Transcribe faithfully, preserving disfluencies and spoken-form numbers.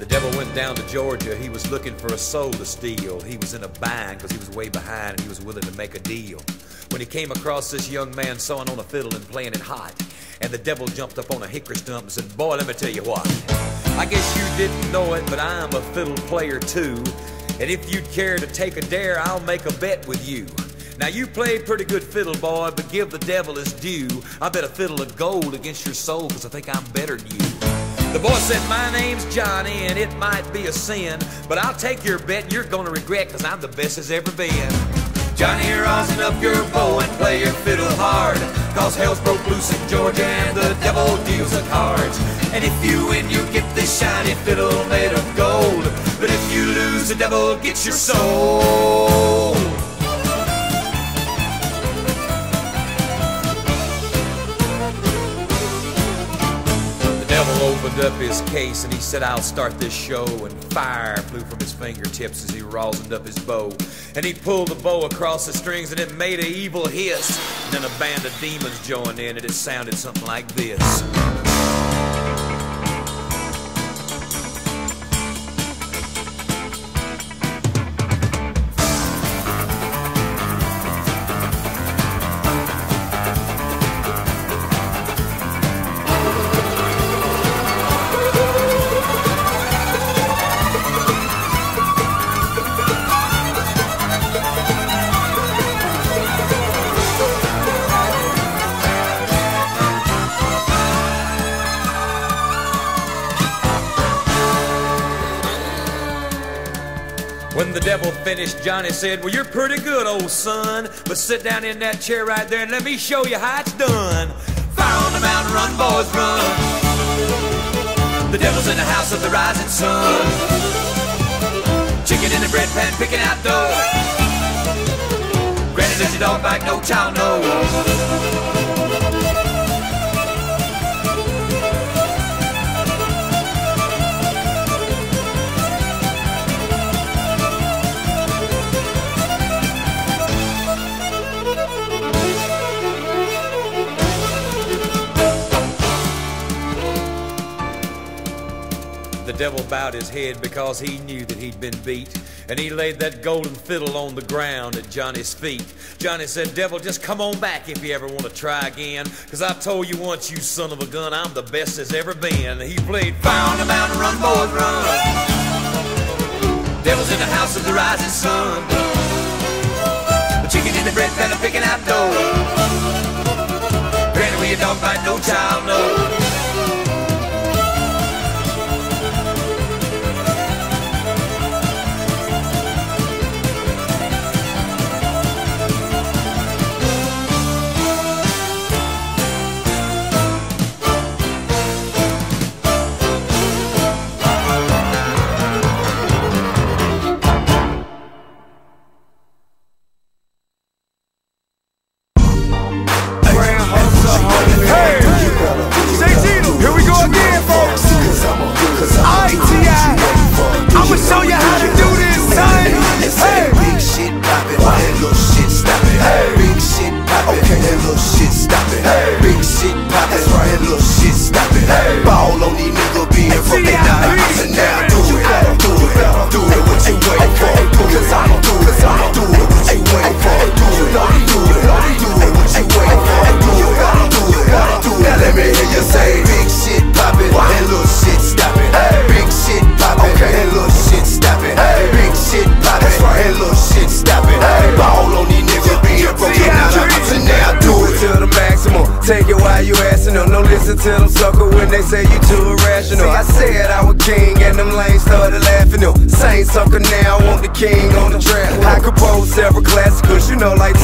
The devil went down to Georgia, he was looking for a soul to steal. He was in a bind because he was way behind and he was willing to make a deal. When he came across this young man sawing on a fiddle and playing it hot, and the devil jumped up on a hickory stump and said, "Boy, let me tell you what. I guess you didn't know it, but I'm a fiddle player too. And if you'd care to take a dare, I'll make a bet with you. Now you played pretty good fiddle, boy, but give the devil his due. I bet a fiddle of gold against your soul, because I think I'm better than you." The boy said, "My name's Johnny, and it might be a sin, but I'll take your bet and you're gonna regret, because I'm the best as ever been." "Johnny, rosin up your bow and play your fiddle hard, cause hell's broke loose in Georgia and the devil deals the cards. And if you win, you get this shiny fiddle made of gold, but if you lose, the devil gets your soul." The devil opened up his case and he said, "I'll start this show," and fire flew from his fingertips as he rosined up his bow. And he pulled the bow across the strings and it made an evil hiss. And then a band of demons joined in and it sounded something like this. When the devil finished, Johnny said, "Well, you're pretty good, old son, but sit down in that chair right there and let me show you how it's done. Fire on the mountain, run, boys, run. The devil's in the house of the rising sun. Chicken in the bread pan, picking out dough. Granny does your dog bite, no child knows." The devil bowed his head because he knew that he'd been beat, and he laid that golden fiddle on the ground at Johnny's feet. Johnny said, "Devil, just come on back if you ever want to try again, because I told you once, you son of a gun, I'm the best as ever been." He played, "Fire on the mountain, run, boys, run. Devil's in the house of the rising sun. The chicken in the bread pan, picking out dough. Granny, will your dog bite, no child knows." Take it while you asking them. Don't listen to them sucker when they say you too irrational. I said I was king and them lanes started laughing them. Same sucker now, want the king on the track. I compose several classicals, you know, like